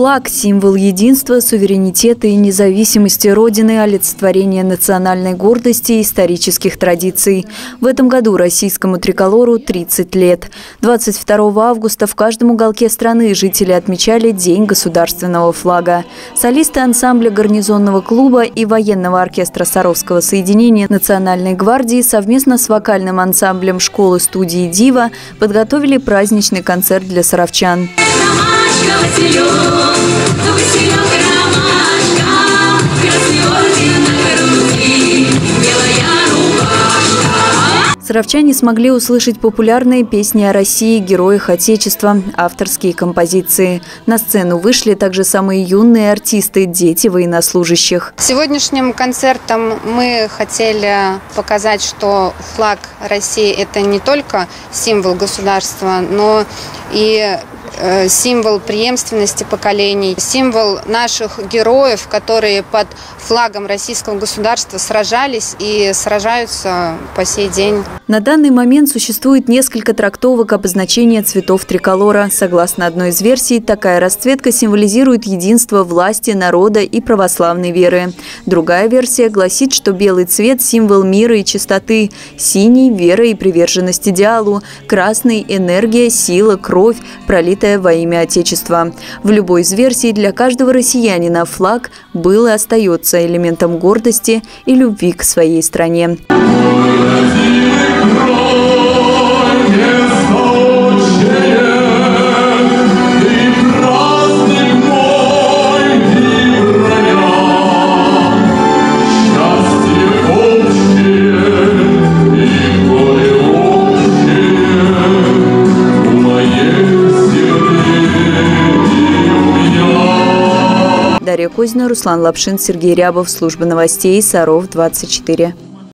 Флаг – символ единства, суверенитета и независимости Родины, олицетворение национальной гордости и исторических традиций. В этом году российскому триколору 30 лет. 22 августа в каждом уголке страны жители отмечали День государственного флага. Солисты ансамбля гарнизонного клуба и военного оркестра Саровского соединения Национальной гвардии совместно с вокальным ансамблем школы-студии «Дива» подготовили праздничный концерт для саровчан. Саровчане смогли услышать популярные песни о России, героях Отечества, авторские композиции. На сцену вышли также самые юные артисты, дети военнослужащих. Сегодняшним концертом мы хотели показать, что флаг России – это не только символ государства, но и символ преемственности поколений, символ наших героев, которые под флагом российского государства сражались и сражаются по сей день. На данный момент существует несколько трактовок обозначения цветов триколора. Согласно одной из версий, такая расцветка символизирует единство власти, народа и православной веры. Другая версия гласит, что белый цвет – символ мира и чистоты, синий – вера и приверженность идеалу, красный – энергия, сила, кровь, пролитая во имя Отечества. В любой из версий для каждого россиянина флаг был и остается элементом гордости и любви к своей стране. Дарья Кузина, Руслан Лапшин, Сергей Рябов, служба новостей, Саров, 24.